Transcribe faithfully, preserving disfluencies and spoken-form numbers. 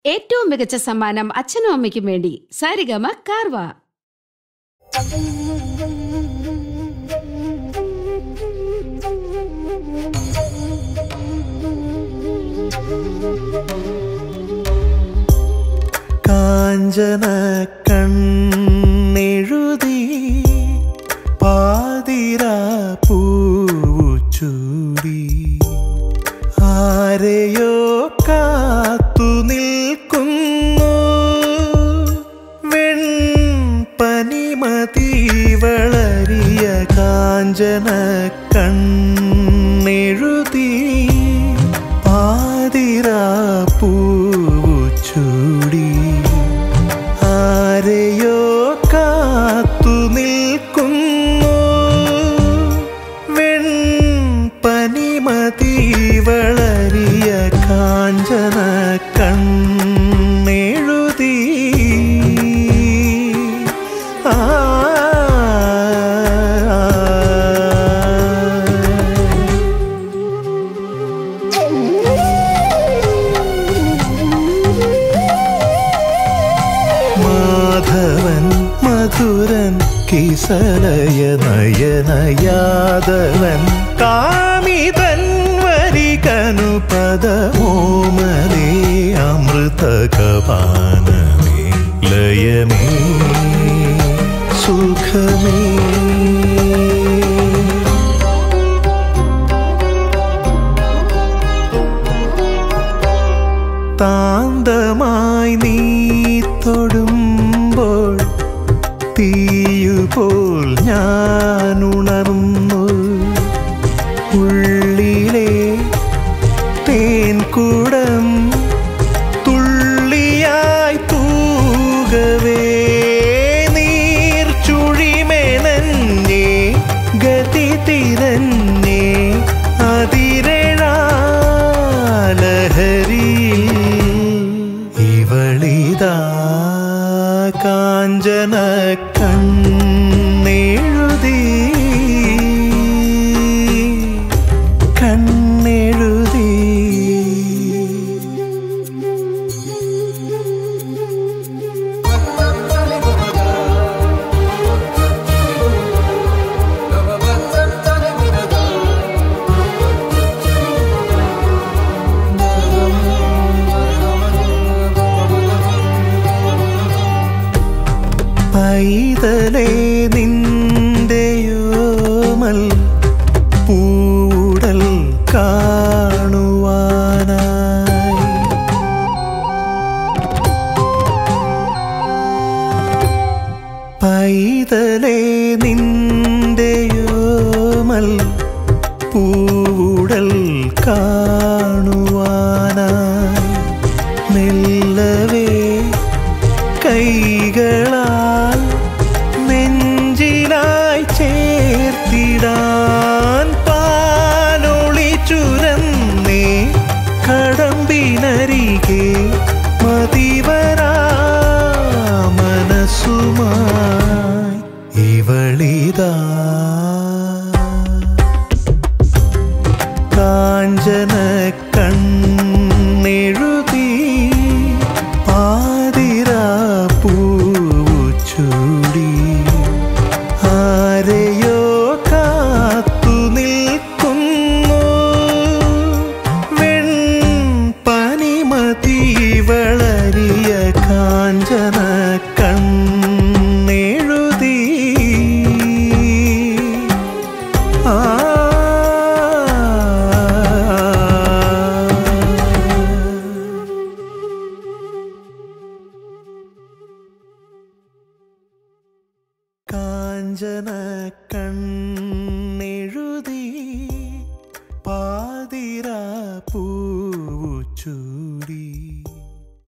ഏറ്റവും മികച്ച സമ്മാനം അച്ഛനും അമ്മയ്ക്കും വേണ്ടി സാരിഗമ കാർവ. കാഞ്ചന കണ്ണെഴുതി പാതിര പൂച്ചൂടി ആരെയോ കാത്തു നിൽക്കുന്നു വെൺപനിമതി വളരിയ കാഞ്ചന കണ്ണെഴുതി പാതിര പൂച്ചൂടി ആരെയോ കാത്തു നിൽക്കുന്നു വെൺപനിമതി വളരിയ കാഞ്ചന കണ്ണെഴുതി ആ മാധവൻ മധുരൻ കിസലയ നയന യാദവൻ കാമിതൻ വരികനു പദമോമലേ അമൃതകപാനമേ ലയമേ സുഖമേ താന്തമായി നീ തൊടുമ്പോൾ തീയുപോൽ ഞാൻ ഉണർന്നു ഉള്ളിലെ തേൻകുടം തുള്ളിയായി തൂകവേ നീർച്ചുഴിമെനഞ്ഞേ ഗതി തിരഞ്ഞേ അതിരഴാലഹരിയിൽ ഇവളിതാ കാഞ്ചന കണ്ണെഴുതി കണ്ണെഴുതി പൈതലേ നിന്റെയോമൽ പൂടൽ കാണുവാനായി പൈതലേ നിന്റെയോമൽ പൂടൽ കാണുവാനായി മെല്ലവേ കൈകളാൽ നെഞ്ചിലായി ചേർത്തിടാൻ പാലൊളി ചുരന്നേ കടമ്പിനരികെ മതിവരാ മനസ്സുമായി ഇവളിതാ കാഞ്ചന കണ്ണെഴുതി പാതിര പൂച്ചൂടി ആരെയോ കാത്തു നിൽക്കുന്നു വെൺപനിമതി വളരിയ കാഞ്ചന കണ്ണെഴുതി ആ കാഞ്ചന കണ്ണെഴുതി